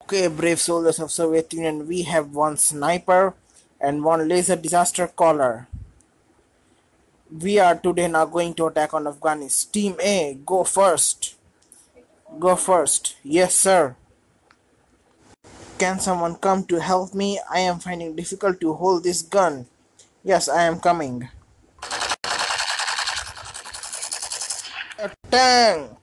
Okay, brave soldiers of Soviet Union, we have one sniper and one laser disaster caller. We are today now going to attack on Afghanistan. Team A, go first. Go first. Yes, sir. Can someone come to help me? I am finding difficult to hold this gun. Yes, I am coming. A tank!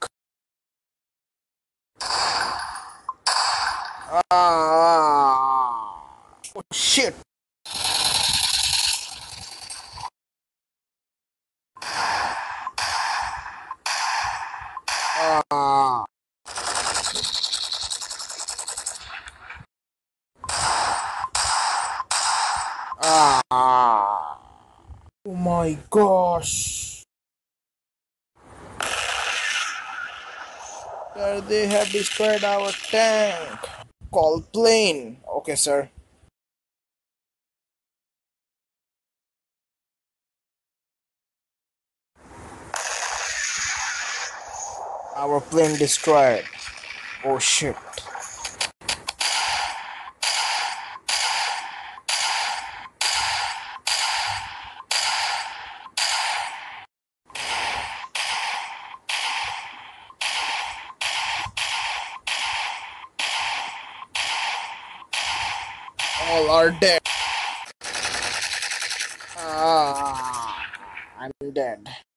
Ah! Oh shit! Ah! Ah! Oh my gosh! Sir, they have destroyed our tank. Call plane. Okay, sir. Our plane destroyed. Oh shit. All are dead. Ah, I'm dead.